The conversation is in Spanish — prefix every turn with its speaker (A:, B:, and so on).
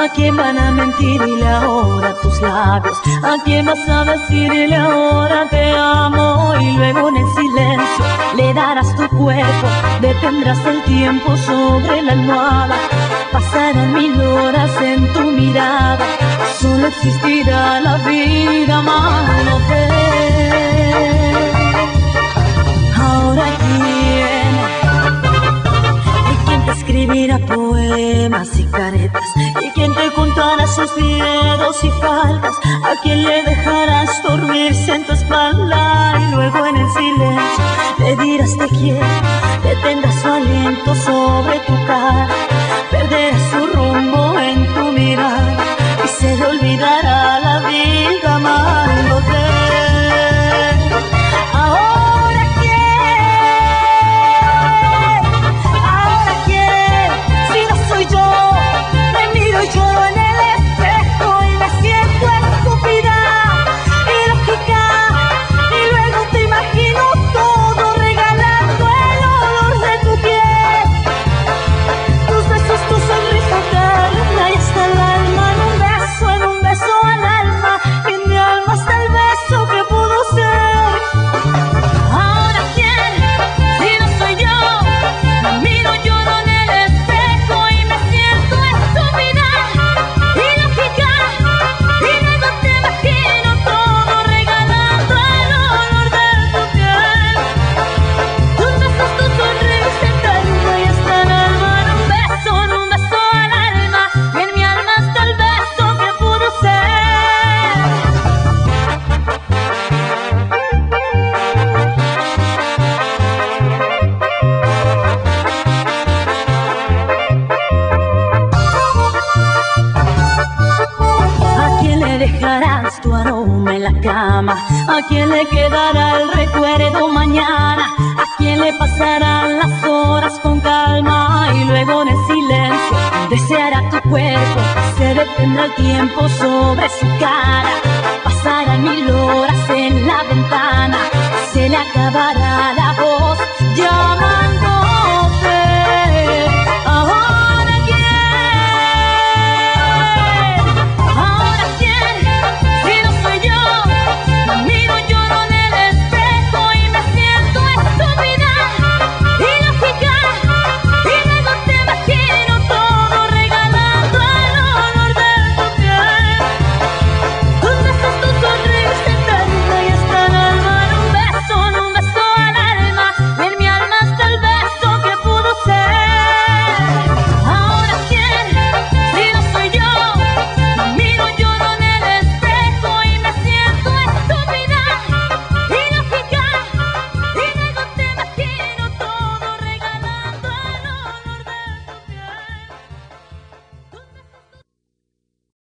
A: ¿A quién van a mentirle ahora tus labios? ¿A quién vas a decirle ahora te amo? Y luego en el silencio le darás tu cuerpo, detendrás el tiempo sobre la almohada. Pasarán 1000 horas en tu mirada, solo existirá la vida amándote. Ahora ¿quién te escribirá poemas y caretas? ¿Y quién te contará sus miedos y faltas? ¿A quién le dejarás dormirse en tu espalda? Y luego en el silencio le dirás te quiero, detendrás su aliento sobre tu cara, perderás su rumbo en tu mirada y se le olvidará la vida amándote. Ahora quién, si no soy yo, me miro yo en el espejo y me siento estúpida y lógica, y luego te imagino todo regalando el olor de tu piel, tus besos, tu sonrisa tierna y hasta el alma en un beso al alma, y en mi alma hasta el beso que pudo ser. Ahora quién, si no soy yo, me miro yo en el espejo y me siento estúpida y lógica, y luego te imagino todo regalando el olor de tu piel, tus besos, tu sonrisa eterna y hasta el alma en un beso al alma, y en mi alma hasta el beso que pudo ser. ¿A quién le dejarás tu aroma en la cama? ¿A quién le quedará el recuerdo mañana? ¿A quién le pasarán las horas con calma? Y luego en el silencio deseará tu cuerpo, se detendrá el tiempo sobre su cara. Pasarán 1000 horas en la ventana, se le acabará